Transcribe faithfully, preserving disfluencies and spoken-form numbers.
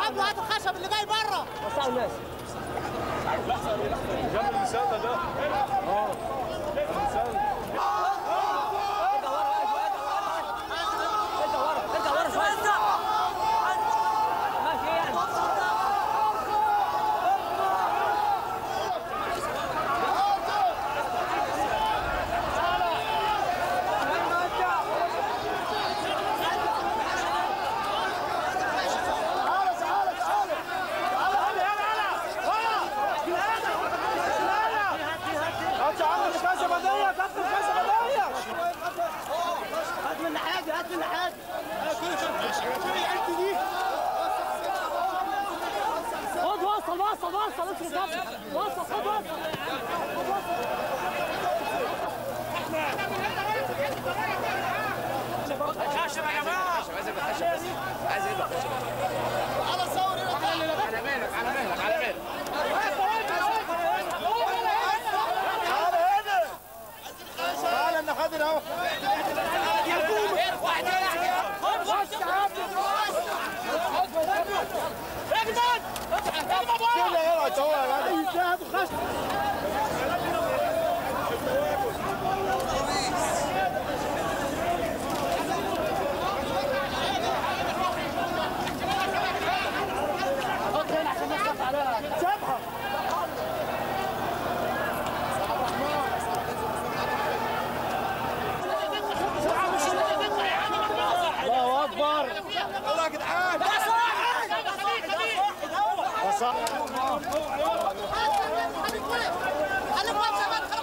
عبده هات الخشب اللي جاي بره. وسعوا الناس. لحظه جنب المساده ده. اه المساده. خد وصل وصل وصل وصل خد وصل. الخشب يا جماعه. عايز ابقى خشب بس. عايز ابقى خشب. على صور هنا. على مالك على مالك على مالك. تعالى انا حاضر اهو. الله اكبر. يلا يا جدعان. ده صح ده صح. خليك واقف خليك واقف.